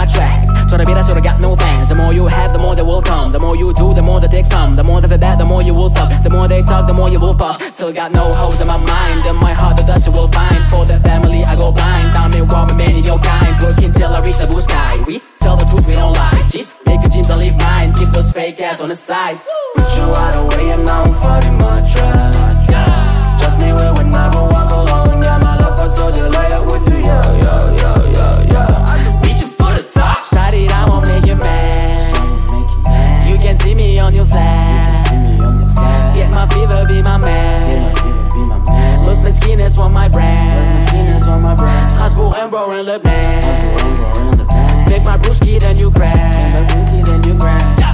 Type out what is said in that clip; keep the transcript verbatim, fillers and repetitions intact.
my track. Try to beat us, so I got no fans. The more you have, the more they will come. The more you do, the more they take some. The more they feel bad, the more you will suck. The more they talk, the more you will puff. Still got no holes in my mind. In my heart, the dust you will find. For the family, I go blind. Down me wrong, man in your kind. Working till I reach the blue sky. We tell the truth, we don't lie. Jeez, make your dreams, I leave mine. Keep those fake ass on the side. Put you out of way and now I'm fighting my track. Trust me, we would never walk alone. Yeah, my love was so delayed with you. Yeah, yeah, yeah, yeah, yeah. Reaching for the top. Shawty, I won't make you mad. You can see me on your flash. Get my fever, be my man. Los Mesquines want my brand. Strasbourg and Bro in Le Pen. Make my brewski, then you grab.